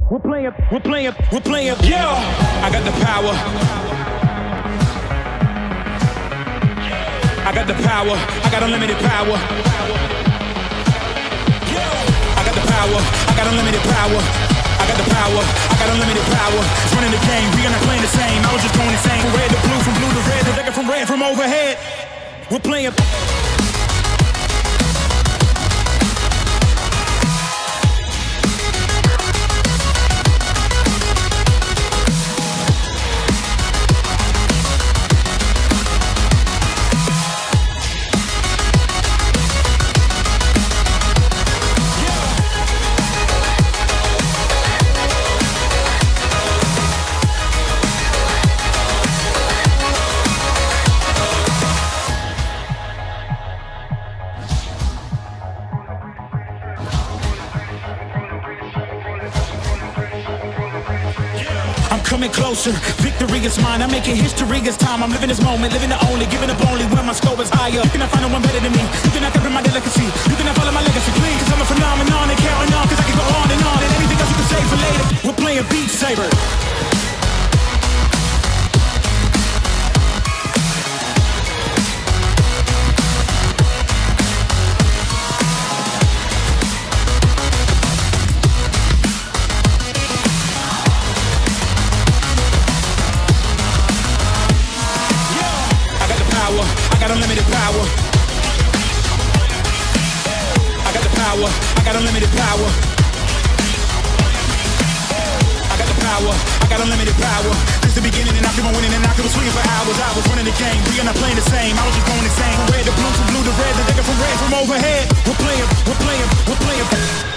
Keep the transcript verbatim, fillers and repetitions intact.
We're playing, we're playing, we're playing. Yeah, I got the power. I got the power. I got unlimited power. Yeah, I got the power. I got unlimited power. I got the power. I got unlimited power. It's running the game. We are not playing the same. I was just going insane. From red to blue, from blue to red, the decker from red from overhead. We're playing. I'm coming closer, victory is mine. I'm making history, it's time. I'm living this moment, living the only, giving up only when my scope is higher. You cannot find no one better than me. You cannot copy my delicacy. You cannot follow my legacy, please. Cause I'm a phenomenon and carrying on. Cause I can go on and on. And anything else you can say for later. We're playing beat Saber. I got unlimited power. I got the power. I got unlimited power. I got the power. I got unlimited power. Since the beginning, and I keep on winning, and I keep on swinging for hours. I was running the game. We are not playing the same. I was just going insane. From red to blue, from blue to red, the nigga from red from overhead. We're playing. We're playing. We're playing.